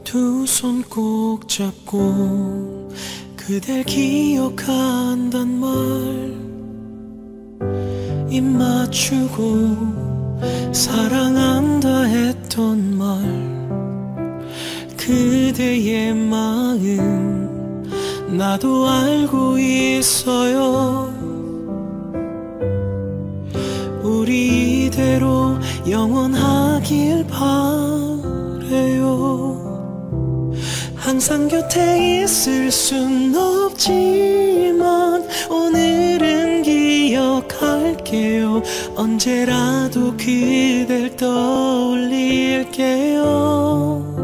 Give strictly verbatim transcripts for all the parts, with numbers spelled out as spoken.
두 손 꼭 잡고 그댈 기억한단 말, 입 맞추고 사랑한다 했던 말, 그대의 마음 나도 알고 있어요. 우리 이대로 영원하길 바래요. 항상 곁에 있을 순 없지만 오늘은 기억할게요. 언제라도 그댈 떠올릴게요.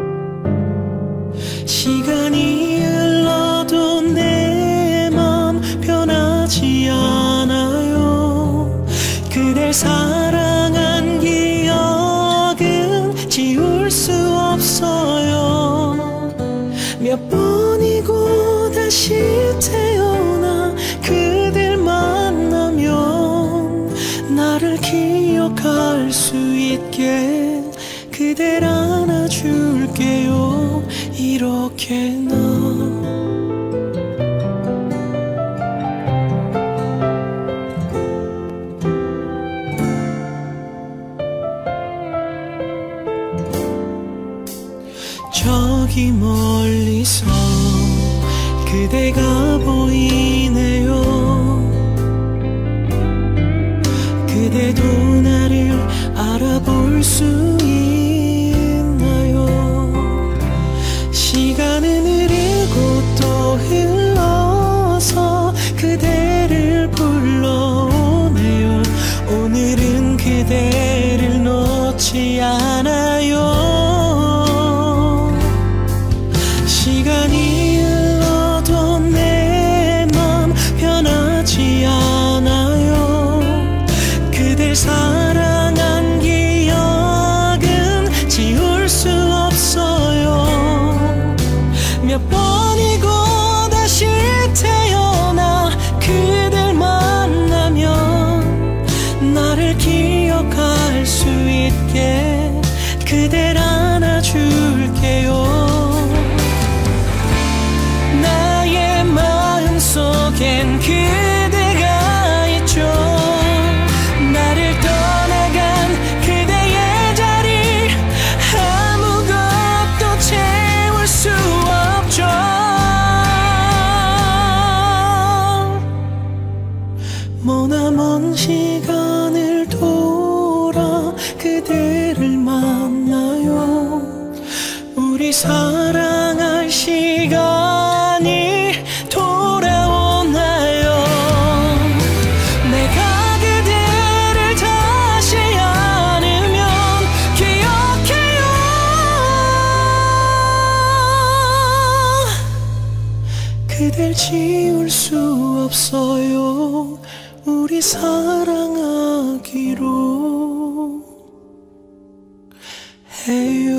시간이 흘러도 내 맘 변하지 않아요. 그댈 사랑한 기억은 지울 수 없어요. 몇 번이고 다시 태어나 그댈 만나면 나를 기억할 수 있게 그댈 안아줄게요. 이렇게나 저기 멀리서 그대가 보이네요. 그대도 나를 알아볼 수 있나요? 시간은 흐르고 또 흘러서 그대를 불러오네요. 오늘은 그대를 놓지 않아요. 시간이 흘러도 내 맘 변하지 않아요. 그댈 사랑한 기억은 지울 수 없어요. 몇 번이고 다시 태어나 그댈 만나면 나를 기억할 수 있게 그댈 안아줄게요. 속엔 그대가 있죠. 나를 떠나간 그대의 자리 아무것도 채울 수 없죠. 머나먼 시간을 돌아 그대를 만나요. 우리 사랑할 시간이 그댈 지울 수 없어요. 우리 사랑하기로 해요.